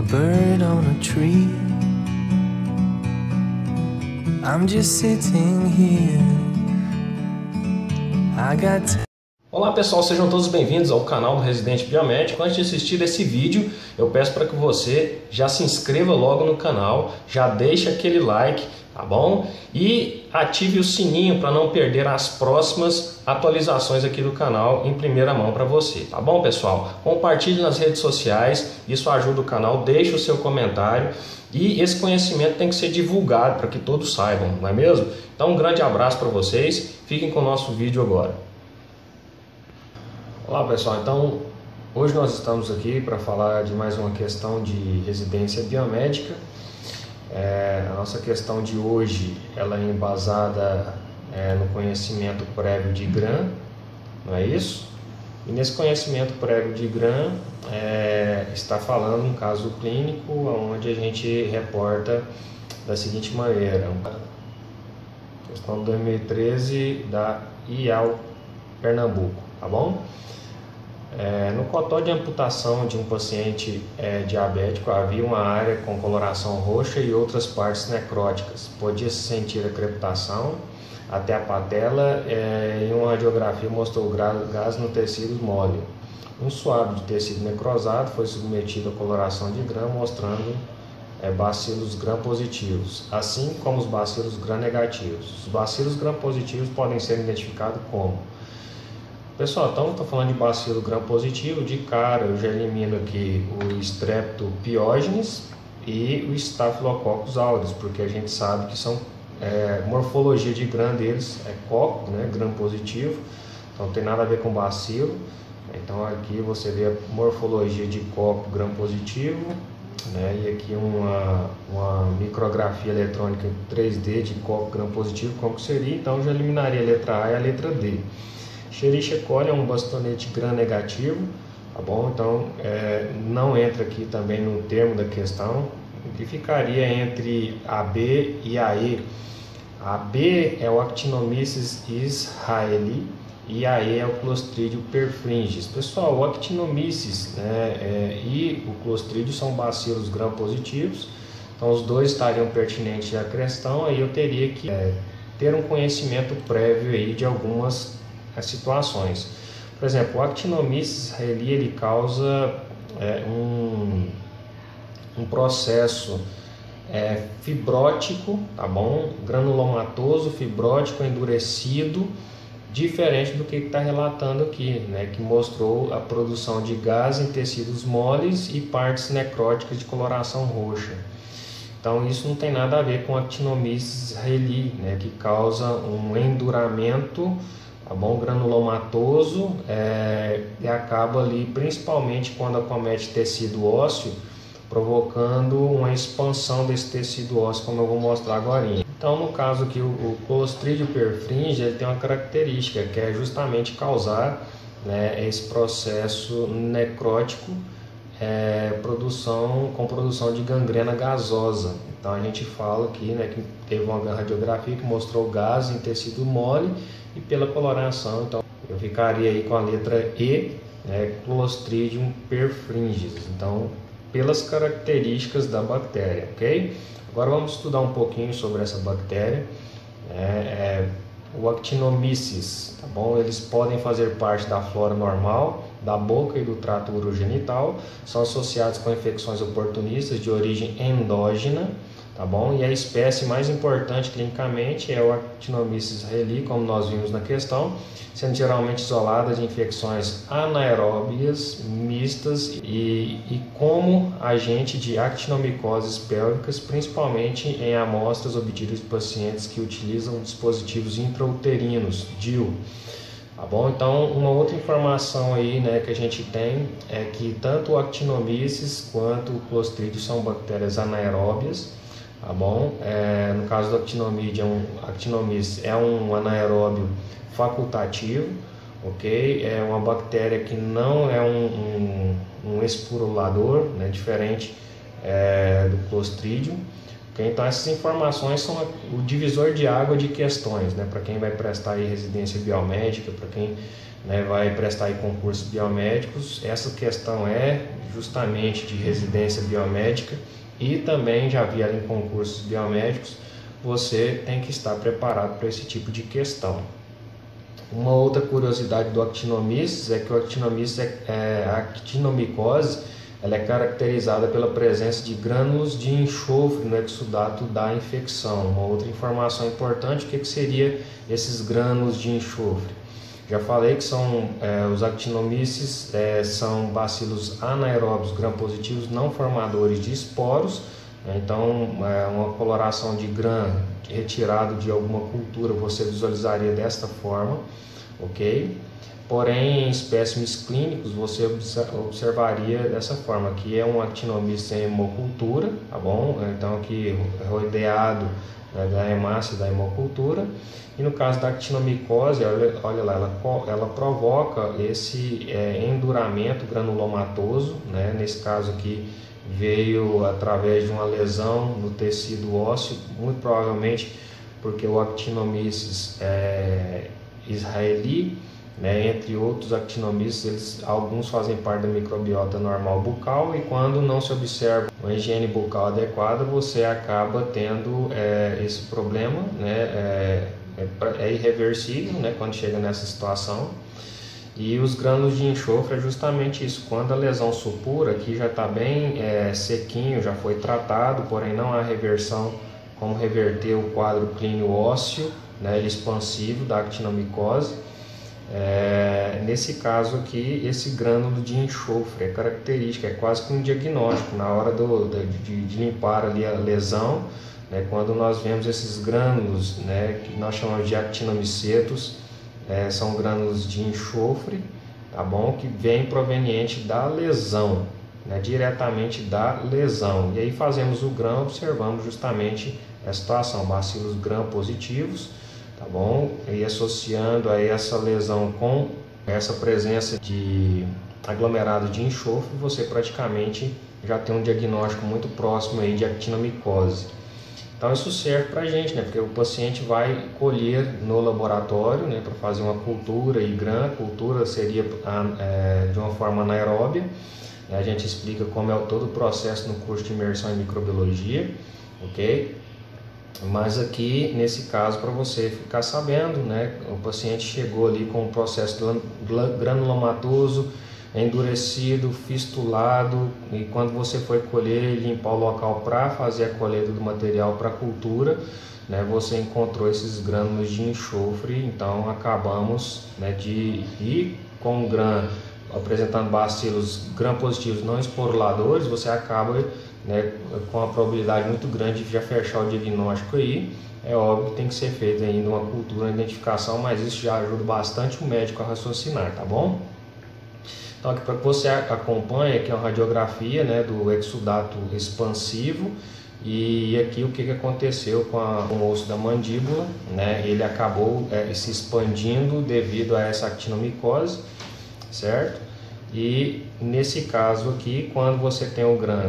bird on a tree. I'm just sitting here. I got. Olá pessoal, sejam todos bem-vindos ao canal do Residente Biomédico. Antes de assistir esse vídeo, eu peço para que você já se inscreva logo no canal, já deixe aquele like, tá bom? E ative o sininho para não perder as próximas atualizações aqui do canal em primeira mão para você, tá bom pessoal? Compartilhe nas redes sociais, isso ajuda o canal, deixe o seu comentário e esse conhecimento tem que ser divulgado para que todos saibam, não é mesmo? Então um grande abraço para vocês, fiquem com o nosso vídeo agora. Olá pessoal, então hoje nós estamos aqui para falar de mais uma questão de residência biomédica. A nossa questão de hoje ela é embasada no conhecimento prévio de GRAM, não é isso? E nesse conhecimento prévio de GRAM está falando um caso clínico onde a gente reporta da seguinte maneira: questão 2013 da IAL Pernambuco, tá bom? No cotó de amputação de um paciente diabético havia uma área com coloração roxa e outras partes necróticas. Podia-se sentir a crepitação até a patela e uma radiografia mostrou gás no tecido mole. Um suave de tecido necrosado foi submetido à coloração de GRAM mostrando bacilos GRAM positivos, assim como os bacilos GRAM negativos. Os bacilos GRAM positivos podem ser identificados como: pessoal, então estou falando de bacilo gram positivo. De cara eu já elimino aqui o Streptopiógenes e o Staphylococcus aureus, porque a gente sabe que são morfologia de gram deles é coco, né, gram positivo, então não tem nada a ver com bacilo. Então aqui você vê a morfologia de coco gram positivo, né, e aqui uma micrografia eletrônica 3D de coco gram positivo, como que seria. Então eu já eliminaria a letra A e a letra D. Escherichia coli é um bastonete gram negativo, tá bom? Então não entra aqui também no termo da questão, e ficaria entre AB e AE. A B é o Actinomyces israeli e a E é o Clostridium perfringens. Pessoal, o Actinomyces e o Clostridium são bacilos gram positivos, então os dois estariam pertinentes à questão. Aí eu teria que ter um conhecimento prévio aí de algumas situações. Por exemplo, o Actinomyces israeli ele causa um processo fibrótico, tá bom? Granulomatoso, fibrótico, endurecido, diferente do que está relatando aqui, né? Que mostrou a produção de gás em tecidos moles e partes necróticas de coloração roxa. Então isso não tem nada a ver com o Actinomyces israeli, né? Que causa um enduramento, tá bom, granulomatoso, e acaba ali principalmente quando acomete tecido ósseo, provocando uma expansão desse tecido ósseo, como eu vou mostrar agora. Então no caso aqui o Clostridium perfringens ele tem uma característica que é justamente causar, né, esse processo necrótico com produção de gangrena gasosa. Então a gente fala aqui, né, que teve uma radiografia que mostrou gás em tecido mole e pela coloração, então eu ficaria aí com a letra E, né, Clostridium perfringens. Então pelas características da bactéria, ok? Agora vamos estudar um pouquinho sobre essa bactéria. O Actinomyces, tá bom? Eles podem fazer parte da flora normal da boca e do trato urogenital, são associados com infecções oportunistas de origem endógena, tá bom? E a espécie mais importante clinicamente é o Actinomyces israeli, como nós vimos na questão, sendo geralmente isolada de infecções anaeróbias mistas e como agente de actinomicoses pélvicas, principalmente em amostras obtidas de pacientes que utilizam dispositivos intrauterinos, DIU. Tá bom? Então, uma outra informação aí, né, que a gente tem é que tanto o Actinomyces quanto o Clostridium são bactérias anaeróbias, tá bom? No caso do Actinomyces é um anaeróbio facultativo, ok? É uma bactéria que não é um esporulador, né, diferente do Clostridium. Okay? Então essas informações são o divisor de água de questões, né, para quem vai prestar aí residência biomédica, para quem né, vai prestar aí concursos biomédicos, essa questão é justamente de residência biomédica e também já via em concursos biomédicos, você tem que estar preparado para esse tipo de questão. Uma outra curiosidade do actinomyces é que o actinomyces a actinomicose ela é caracterizada pela presença de grânulos de enxofre no exudato da infecção. Uma outra informação importante, o que seria esses grânulos de enxofre? Já falei que são os actinomyces são bacilos anaeróbios gram-positivos não formadores de esporos. Então, uma coloração de gram retirado de alguma cultura você visualizaria desta forma, ok? Porém, em espécimes clínicos você observaria dessa forma, que é um actinomyces em hemocultura, tá bom? Então, aqui rodeado da hemácia da hemocultura. E no caso da actinomicose, olha lá, ela provoca esse enduramento granulomatoso, né? Nesse caso aqui veio através de uma lesão no tecido ósseo, muito provavelmente porque o actinomyces israeli, né, entre outros actinomyces, alguns fazem parte da microbiota normal bucal, e quando não se observa uma higiene bucal adequada, você acaba tendo esse problema, né, é irreversível, né, quando chega nessa situação. E os grânulos de enxofre é justamente isso, quando a lesão supura, aqui já está bem sequinho, já foi tratado, porém não há reversão, como reverter o quadro clínico ósseo, né, expansivo da actinomicose. Nesse caso aqui, esse grânulo de enxofre é característico, é quase que um diagnóstico na hora de limpar ali a lesão, né, quando nós vemos esses grânulos, né, que nós chamamos de actinomicetos. São grânulos de enxofre, tá bom? Que vem proveniente da lesão, né? Diretamente da lesão. E aí fazemos o gram, observamos justamente a situação, bacilos gram positivos, tá bom? E associando aí essa lesão com essa presença de aglomerado de enxofre, você praticamente já tem um diagnóstico muito próximo aí de actinomicose. Então isso serve para a gente, né? Porque o paciente vai colher no laboratório, né? Para fazer uma cultura e gram. Cultura seria de uma forma anaeróbia. A gente explica como é todo o processo no curso de imersão em microbiologia, ok? Mas aqui, nesse caso, para você ficar sabendo, né? O paciente chegou ali com um processo granulomatoso, endurecido, fistulado, e quando você foi colher e limpar o local para fazer a colheita do material para cultura, né, você encontrou esses grânulos de enxofre. Então acabamos, né, de ir com o gram apresentando bacilos gram positivos não esporuladores, você acaba, né, com a probabilidade muito grande de já fechar o diagnóstico aí. É óbvio que tem que ser feita ainda uma cultura, uma identificação, mas isso já ajuda bastante o médico a raciocinar, tá bom? Então aqui para que você acompanhe, aqui é uma radiografia, né, do exudato expansivo, e aqui o que aconteceu com o osso da mandíbula, né, ele acabou se expandindo devido a essa actinomicose, certo? E nesse caso aqui, quando você tem o gram,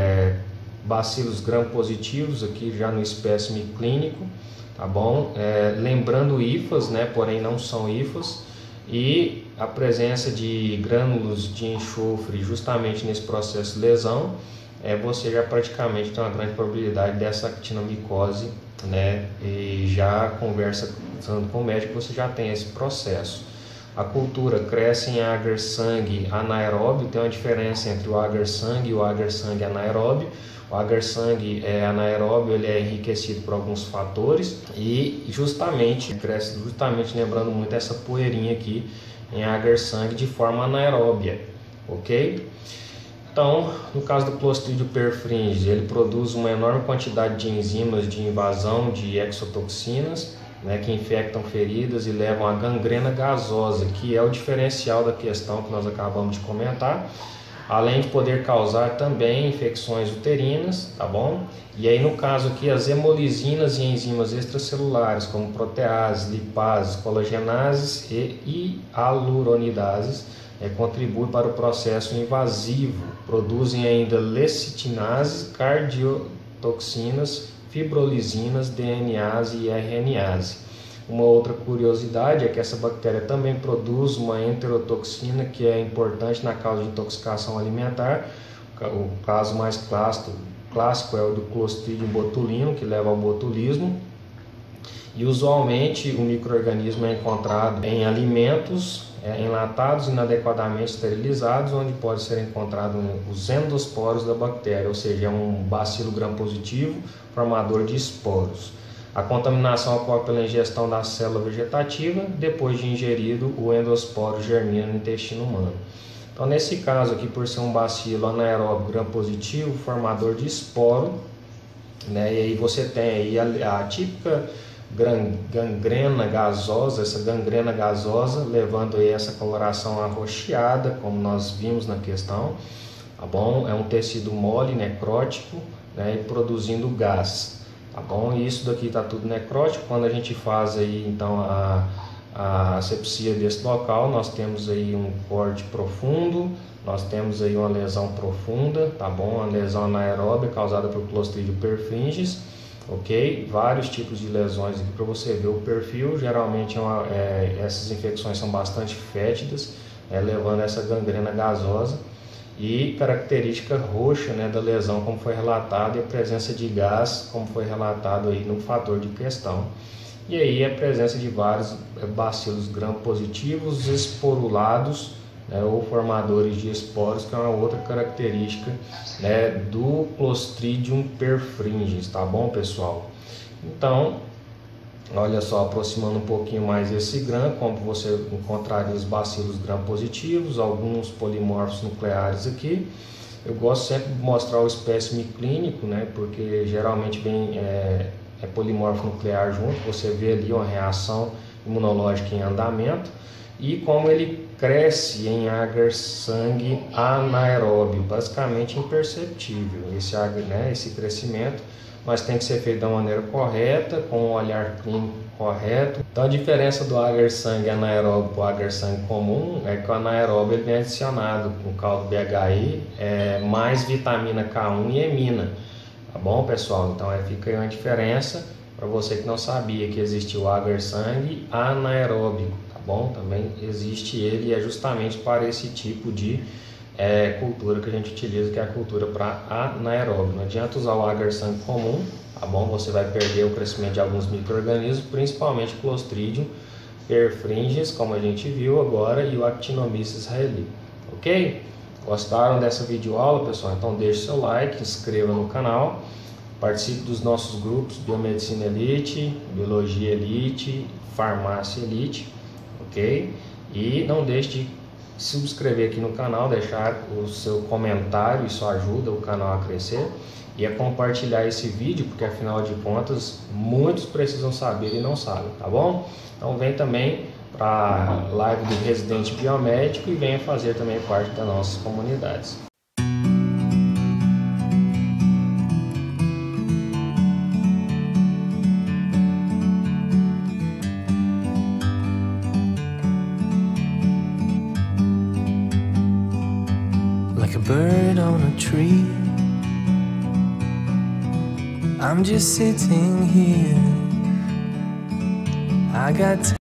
bacilos gram positivos aqui já no espécime clínico, tá bom? Lembrando hifas, né, porém não são hifas, e a presença de grânulos de enxofre justamente nesse processo de lesão, você já praticamente tem uma grande probabilidade dessa actinomicose, né? E já conversando com o médico, você já tem esse processo. A cultura cresce em agar-sangue anaeróbio, tem uma diferença entre o agar-sangue e o agar-sangue anaeróbio. O agar-sangue anaeróbio, ele é enriquecido por alguns fatores e justamente cresce, lembrando muito essa poeirinha aqui em agar-sangue de forma anaeróbia, ok? Então, no caso do Clostridium perfringens, ele produz uma enorme quantidade de enzimas de invasão de exotoxinas, né, que infectam feridas e levam à gangrena gasosa, que é o diferencial da questão que nós acabamos de comentar, além de poder causar também infecções uterinas, tá bom? E aí no caso aqui as hemolisinas e enzimas extracelulares, como proteases, lipases, colagenases e hialuronidases, contribuem para o processo invasivo, produzem ainda lecitinases, cardiotoxinas, fibrolisinas, DNase e RNase. Uma outra curiosidade é que essa bactéria também produz uma enterotoxina, que é importante na causa de intoxicação alimentar. O caso mais clássico é o do Clostridium botulinum, que leva ao botulismo. E usualmente o micro-organismo é encontrado em alimentos enlatados, inadequadamente esterilizados, onde pode ser encontrado os endosporos da bactéria, ou seja, é um bacilo gram-positivo formador de esporos. A contaminação ocorre pela ingestão da célula vegetativa, depois de ingerido o endosporo germina no intestino humano. Então, nesse caso aqui, por ser um bacilo anaeróbio gram-positivo formador de esporo, né, e aí você tem aí a típica gangrena gasosa, essa gangrena gasosa, levando aí essa coloração arroxeada, como nós vimos na questão, tá bom? É um tecido mole, necrótico, né, e produzindo gás, tá bom? E isso daqui tá tudo necrótico. Quando a gente faz aí, então, a asepsia desse local, nós temos aí um corte profundo, nós temos aí uma lesão profunda, tá bom? Uma lesão anaeróbia causada por Clostridium perfringens. Ok? Vários tipos de lesões aqui para você ver o perfil. Geralmente essas infecções são bastante fétidas, levando a essa gangrena gasosa, e característica roxa, né, da lesão, como foi relatado, e a presença de gás, como foi relatado aí no fator de questão. E aí a presença de vários bacilos gram-positivos esporulados, né, ou formadores de esporos, que é uma outra característica, né, do Clostridium perfringens, tá bom, pessoal? Então, olha só, aproximando um pouquinho mais esse gram, como você encontraria os bacilos gram-positivos, alguns polimorfos nucleares aqui. Eu gosto sempre de mostrar o espécime clínico, né, porque geralmente vem polimorfo nuclear junto, você vê ali uma reação imunológica em andamento, e como ele cresce em agar-sangue anaeróbio, basicamente imperceptível esse crescimento, mas tem que ser feito da maneira correta, com um olhar clínico correto. Então a diferença do agar-sangue anaeróbio para o agar-sangue comum é que o anaeróbio ele vem adicionado com caldo BHI, mais vitamina K1 e hemina, tá bom, pessoal? Então fica aí uma diferença para você que não sabia que existe o agar-sangue anaeróbico. Bom, também existe ele, e é justamente para esse tipo de cultura que a gente utiliza, que é a cultura para anaeróbio. Não adianta usar o agar-sangue comum, tá bom? Você vai perder o crescimento de alguns micro-organismos, principalmente Clostridium perfringens, como a gente viu agora, e o Actinomyces israelii, ok? Gostaram dessa videoaula, pessoal? Então deixe seu like, inscreva no canal, participe dos nossos grupos Biomedicina Elite, Biologia Elite, Farmácia Elite. Ok? E não deixe de se inscrever aqui no canal, deixar o seu comentário, isso ajuda o canal a crescer, e a compartilhar esse vídeo, porque afinal de contas muitos precisam saber e não sabem, tá bom? Então vem também para a live do Residente Biomédico e venha fazer também parte das nossas comunidades. Like a bird on a tree, I'm just sitting here. I got